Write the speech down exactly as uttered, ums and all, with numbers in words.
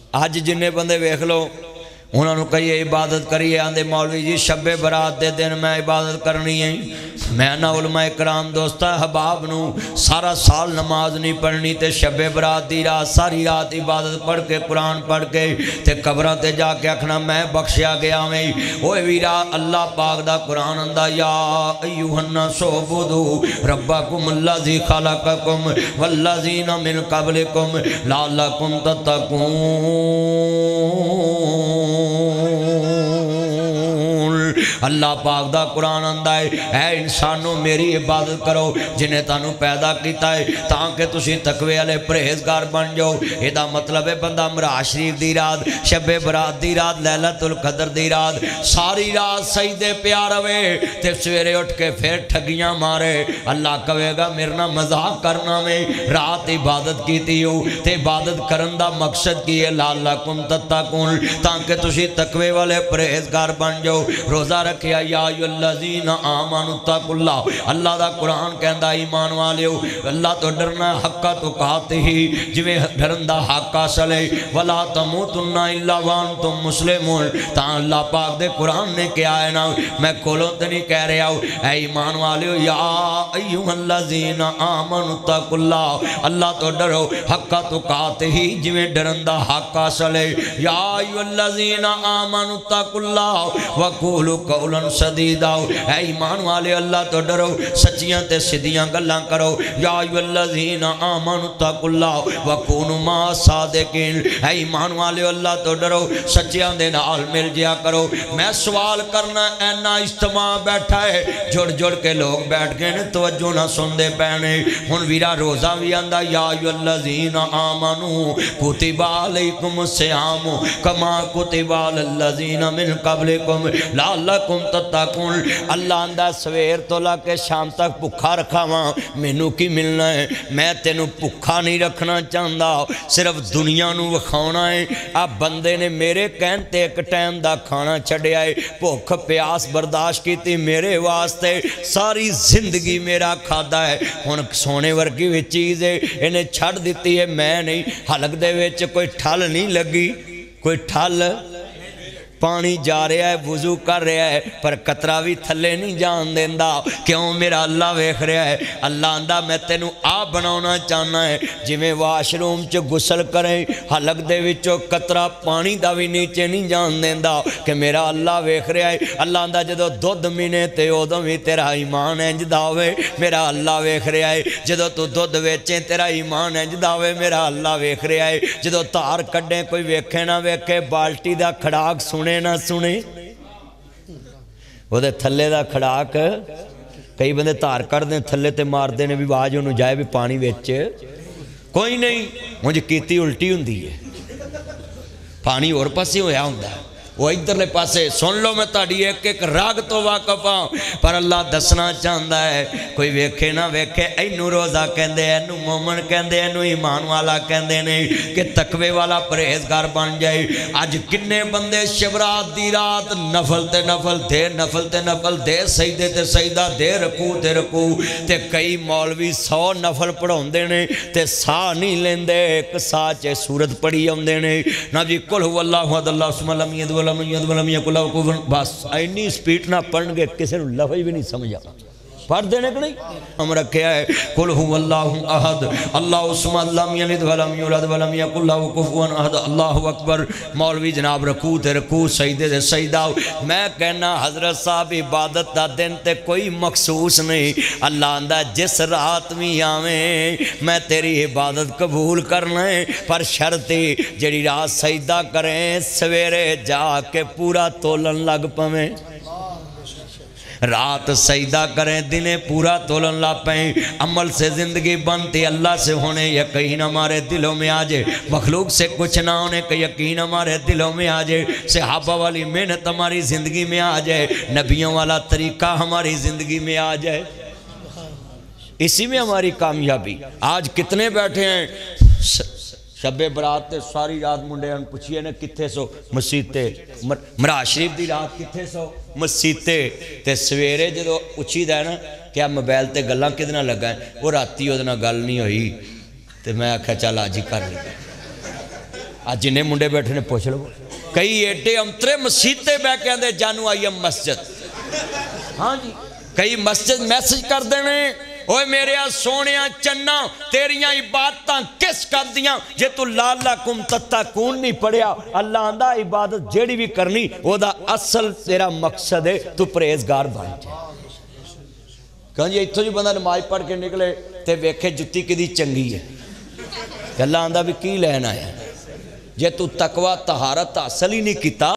اج جنہیں بندے ویکھ لو انہوں نے کہیے عبادت کریے آندے مولوی جی شب برات دے دن میں عبادت کرنی ہے میں نہ علماء کرام دوستا حباب نو سارا سال نماز نہیں پڑھنی تے شب برات دی رات ساری رات عبادت پڑھ کے قرآن پڑھ کے تے قبرہ تے جا کے اکھنا میں بخشیا گیا میں اوہ ویرا اللہ پاک دا قرآن اندہ یا ایوہ الناس اعبدوا ربکم الذی خلقکم والذین من قبلکم لعلکم تتقون اللہ پاک دا قرآن اندہ ہے اے انسانوں میری عبادت کرو جنہیں تانوں پیدا کیتا ہے تاکہ تسی تقوی والے پرہیزگار بن جاؤ یہ دا مطلب ہے بندہ مرا شریف دی رات شب برات دی رات لیلۃ القدر دی رات ساری رات سجدے پیا رہے تے سویرے اٹھ کے پھر ٹھگیاں مارے اللہ کہے گا میرے نہ مذاق کرنا میں رات عبادت کیتی ہو تے عبادت کرن دا مقصد کی ہے لعلکم تتقون تاکہ تسی تقوی والے پرہیزگار بن جاؤ روزہ رکھیا یا ایھا الذین آمنوا اتقوا اللہ اللہ دا قرآن کہندا ایمان والیو اللہ تو ڈرنا حقا تو کہتے ہی جویں ڈرن دا حق اصل ہے ولا تموتن الا وانتم مسلمون تا اللہ پاک دے قرآن نے کیا ہے نا میں کھولوں تے نہیں کہہ رہا ہوں اے ایمان والیو یا ایھا الذین آمنوا اتقوا اللہ اللہ تو ڈرو حقا تو کہتے ہی جویں ڈرن دا حق اصل ہے یا ایھا الذین آمنوا اتقوا اللہ وقولوا قولا سدیدا اے ایمان والے اللہ تو ڈرو سچیاں تے سیدھیاں گلاں کرو یا ایھا الذین آمنوا اتقوا اللہ وکونوا مع الصادقین اے ایمان والے اللہ تو ڈرو سچیاں دے نال مل جیا کرو میں سوال کرنا اینا اجتماع بیٹھا ہے جڑ جڑ کے لوگ بیٹھ گئے نے توجہ نہ سندے پینے ہن ویرا روزہ بھی آندا یا ایھا الذین آمنوا کتب علیکم الصیام کما کتب علی الذین من قبلکم لعلکم تتقون اللہ اندہ سویر تو لا کے شام تک بھکھا رکھا وہاں مینوں کی ملنا ہے میں تینوں بھکھا نہیں رکھنا چاہندا صرف دنیا نو وکھاونا ہے اب بندے نے میرے کہنتے ایک ٹائم دا کھانا چھڑیا ہے بھوک پیاس برداشت کیتی میرے واسطے ساری زندگی میرا کھادا ہے ہن سونے ورگی وچ چیز ہے انہیں چھڑ دیتی ہے میں نہیں حلق دے وچ کوئی ٹھل نہیں لگی کوئی ٹھل پانی جا رہا ہے وضو کر رہا ہے پر قطرہ بھی تھلے نہیں جان دیندہ کیوں میرا اللہ ویکھ رہا ہے اللہ آندہ میں تینوں آپ بناونا چاہنا ہے جی میں واش روم چ گسل کریں حلق دے وچو قطرہ پانی دا بھی نیچے نہیں جان دیندہ کہ میرا اللہ ویکھ رہا ہے اللہ آندہ جدو دودھ مینے تے ادو بھی تیرا ایمان انج داوے میرا اللہ ویکھ رہا ہے جدو تو دودھ ویچیں تیرا ایمان انج داوے میرا اللہ ویکھ رہا ہے جدو تار کڈیں کوئی ویکھے نہ ویکھے بالٹی دا کھڑاک سنے نہ سنے وہ دے تھلے دا کھڑاک کئی بندے تار کر دیں تھلے تے مار دیں بھی واج انہوں جائے بھی پانی ویچ کوئی نہیں مجھے کیتی الٹی ہوں دی ہے پانی اور پاسی ہویا ہوں دا وہ ادھر لے پاسے سن لو میں تاڑی ایک ایک راگ تو واقف ہوں پر اللہ دسنا چاہندہ ہے کوئی ویکھے نہ ویکھے اینو روزہ کہندے اینو مومن کہندے اینو ایمان والا کہندے نہیں کہ تقوی والا پرہیزگار بن جائے آج کنے بندے شبرات دی رات نفل تے نفل دے نفل تے نفل دے سجدے تے سجدہ دے رکوع تے رکوع تے کئی مولوی سو نفل پڑھون دے نے تے سا نہیں لیندے ایک سا چے سورت پڑھی ہوں دے نے نا جی قل هو اللہ احد اللہ الصمد لم یلد ولم یولد ولم یکن لہ کفوا احد بس اینی سپیڈ نہ پڑھن گے کسی نے لفظ بھی نہیں سمجھا پڑھ دینے کہ نہیں ہم رکھیا ہے قل هو اللہ احد اللہ الصمد لم یلد ولم یولد ولم یکن لہ کفوا احد اللہ اکبر مولوی جناب رکوع تے رکوع سجدے تے سجدہ میں کہنا حضرت صاحب عبادت دا دن تے کوئی مخصوص نہیں اللہ آندہ جس رات میں آویں میں تیری عبادت قبول کرنا ہے پر شرطی جڑی رات سجدہ کریں سویرے جا کے پورا تولن لگ پویں رات سجدہ کریں دنیں پورا تولن لا پہیں عمل سے زندگی بنتی اللہ سے ہونے یقین ہمارے دلوں میں آجے مخلوق سے کچھ نہ ہونے کا یقین ہمارے دلوں میں آجے صحابہ والی محنت ہماری زندگی میں آجائے نبیوں والا طریقہ ہماری زندگی میں آجائے اسی میں ہماری کامیابی آج کتنے بیٹھے ہیں شب برات تے ساری رات منڈے ان پوچھئے نے کتھے سو مسیتے مرا شریف دی رات کتھے سو مسیتے تے سویرے جدو اچھی دا ہے نا کیا موبائل تے گلاں کدنا لگا ہے وہ راتی ادنا گل نہیں ہوئی تے میں آکھا چل آج ہی کر لیا آج جنہیں منڈے بیٹھے نے پوچھ لو کئی ایڈے امترے مسیطے بے کے اندے جانو آئی ایم مسجد ہاں جی کئی مسجد میسج کر دینے اوہ میرے سونیاں چنہ تیریاں عبادتاں کس کر دیاں جے تو لعلکم تتقون نہیں پڑھیا اللہ آندہ عبادت جیڑی بھی کرنی وہ دا اصل تیرا مقصد ہے تو پریزگار بن جائے کہاں جی اتھو جی بندہ نماز پڑھ کے نکلے تے ویکھے جتی کی دی چنگی ہے کہ اللہ آندہ بھی کی لینا ہے جے تو تقوی طہارت حاصل ہی نہیں کیتا